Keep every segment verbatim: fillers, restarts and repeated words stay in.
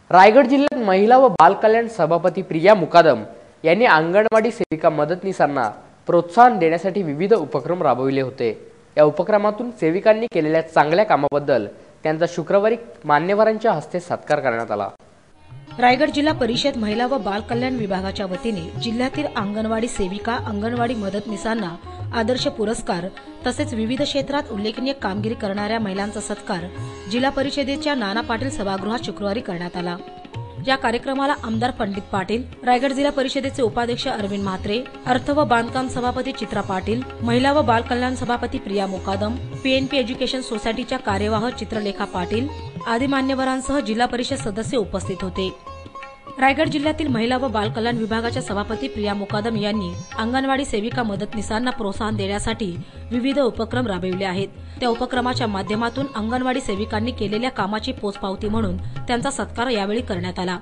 रायगड जिल्ह्यात महिला व बाल कल्याण सभापती प्रिया मुकादम यांनी अंगणवाडी सेविका मदतनीसांना प्रोत्साहन देण्यासाठी विविध उपक्रम राबविले होते। या उपक्रमातून सेविकांनी केलेल्या चांगल्या कामाबद्दल त्यांचा शुक्रवारी मान्यवरांच्या हस्ते सत्कार करण्यात आला। रायगड जिल्हा परिषद महिला व बाल कल्याण विभागाच्या वतीने जिल्ह्यातील अंगणवाडी सेविका, अंगणवाडी मदतनीसांना आदर्श पुरस्कार तसेच विविध क्षेत्रात उल्लेखनीय कामगिरी करणाऱ्या महिलांचा सत्कार जिल्हा परिषदेच्या नाना पाटील सभागृहात शुक्रवारी करण्यात आला। या कार्यक्रमाला आमदार पंडित पाटील, रायगड जिल्हा परिषदेचे उपाध्यक्ष अरविंद म्हात्रे, अर्थ व बांधकाम सभापती चित्रा पाटील, महिला व बाल कल्याण सभापती प्रिया मुकादम, पीएनपी एज्युकेशन सोसायटीच्या कार्यवाह चित्रलेखा पाटील आदी मान्यवरांसह जिल्हा परिषद सदस्य उपस्थित होते। रायगड जिल्ह्यातील महिला व बाल कल्याण विभागाच्या सभापती प्रिया मुकादम यांनी अंगणवाडी सेविका मदतनीसांना प्रोत्साहन देण्यासाठी विविध उपक्रम राबविले आहेत। त्या उपक्रमाच्या माध्यमातून अंगणवाडी सेविकांनी केलेल्या कामाची पोचपावती म्हणून त्यांचा सत्कार यावेळी करण्यात आला।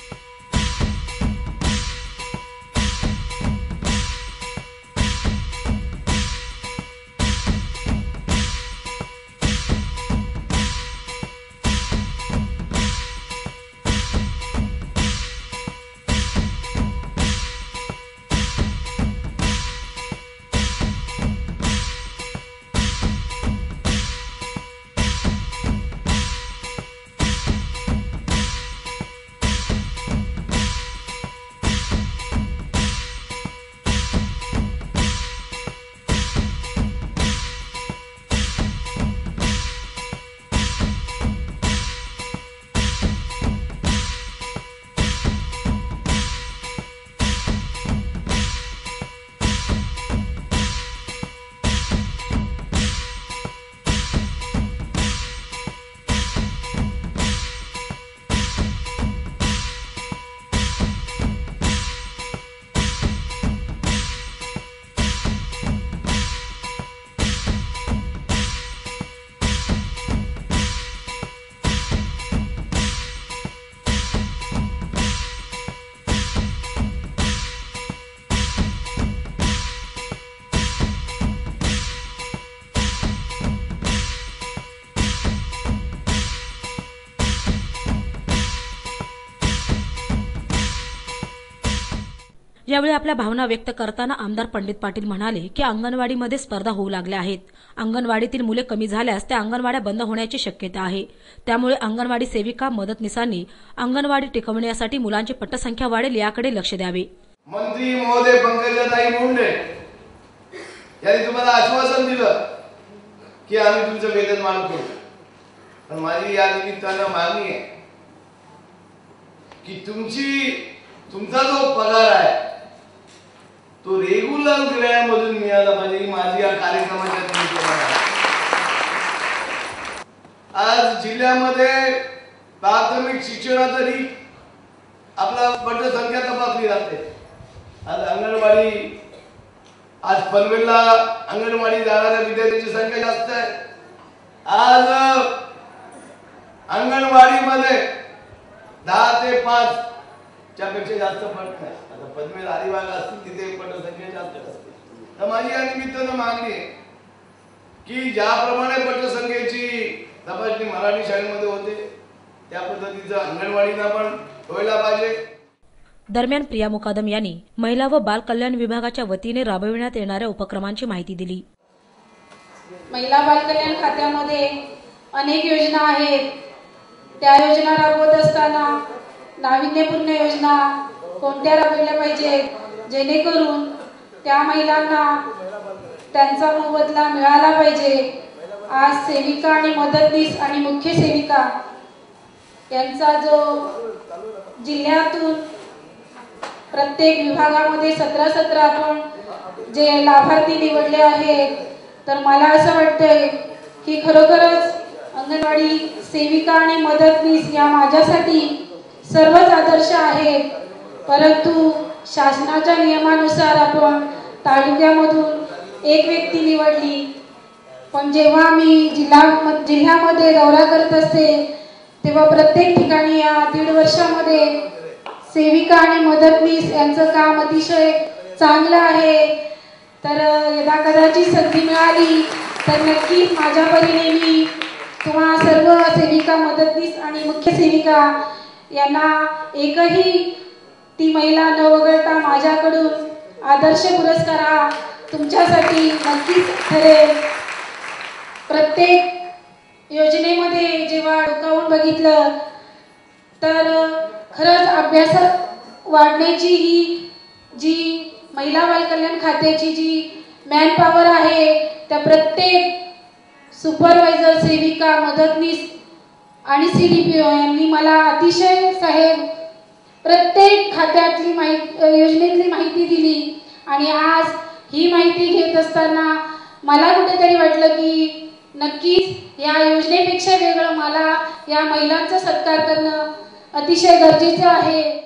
यावेळी आपल्या भावना व्यक्त करताना आमदार पंडित पाटील म्हणाले की अंगणवाडीमध्ये स्पर्धा होऊ लागल्या आहेत। अंगणवाडीतील मुले कमी झाल्यास त्या अंगणवाड्या बंद होण्याची शक्यता आहे। त्यामुळे अंगणवाडी सेविका मदतनीसांनी अंगणवाडी टिकवण्यासाठी मुलांची पटसंख्या वाढेल याकडे लक्ष द्यावे। मंत्री महोदय पंकजाताई मुंडे यांनी तुम्हाला आश्वासन दिलं की आम्ही तुमचं वेतन वाढवू, पण माझी या निमित्तानं मागणी आहे की तुमची तुमचा जो पगार आहे तो रेग्युलर ग्रॅडमधून मिळाला पाहिजे ही माझी या कार्यक्रमाच्या निमित्तानं। आज जिल्ह्यामध्ये प्राथमिक शिक्षणातही आपला पटसंख्या तपासली जाते। आज अंगणवाडी आज पनवेलला अंगणवाडी जाणाऱ्या विद्यार्थ्यांची संख्या जास्त आहे। आज अंगणवाडीमध्ये दहा ते पाच त्यापेक्षा जास्त पट नाही। आता पनवेल अलिबाग असतील तिथे पटसंख्या जास्त असते। तर माझी या निमित्तानं मागणी आहे की ज्याप्रमाणे पटसंख्येची तपासणी मराठी शाळेमध्ये होते त्या पद्धतीचं अंगणवाडीला पण व्हायला पाहिजे। दरम्यान प्रिया मुकादम यांनी महिला व बाल कल्याण विभागाच्या वतीने राबविण्यात येणाऱ्या उपक्रमांची माहिती दिली। महिला बाल कल्याण खात्यामध्ये अनेक योजना आहेत। त्या योजना राबवत असताना नाविन्यपूर्ण योजना कोणत्या राबवल्या पाहिजेत जेणेकरून त्या महिलांना त्यांचा मोबदला मिळाला पाहिजे। आज सेविका आणि मदतनीस आणि मुख्य सेविका यांचा जो जिल्ह्यातून प्रत्येक विभागामध्ये सतरा सतरा आपण जे लाभार्थी निवडले आहेत, तर मला असं वाटतंय की खरोखरच अंगणवाडी सेविका आणि मदतनीस या माझ्यासाठी सर्वच आदर्श आहेत। परंतु शासनाच्या नियमानुसार आपण तालुक्यामधून एक व्यक्ती निवडली, पण जेव्हा मी जिल्हा जिल्ह्यामध्ये दौरा करत असते तेव्हा प्रत्येक ठिकाणी या दीड वर्षामध्ये सेविका आणि मदतनीस यांचं काम अतिशय चांगलं आहे। तर यदा कदाचित संधी मिळाली तर नक्कीच माझ्या परीने मी तुम्हा सर्व सेविका मदतनीस आणि मुख्य सेविका यांना एकही ती महिला न वगळता माझ्याकडून आदर्श पुरस्कार हा तुमच्यासाठी नक्कीच ठरेल। प्रत्येक योजनेमध्ये जेव्हा डोकावून बघितलं तर खरंच अभ्यासात वाढण्याची ही जी महिला बाल कल्याण खात्याची जी मॅन पॉवर आहे त्या प्रत्येक सुपरवायझर, सेविका, मदतनीस आणि सी डी पी ओ यांनी मला अतिशय साहेब प्रत्येक खात्यातली माहिती योजनेतली माहिती दिली आणि आज ही माहिती घेत असताना मला कुठेतरी वाटलं की नक्कीच या योजनेपेक्षा वेगळं मला या महिलांचा सत्कार करणं अतिशय गरजेचं आहे।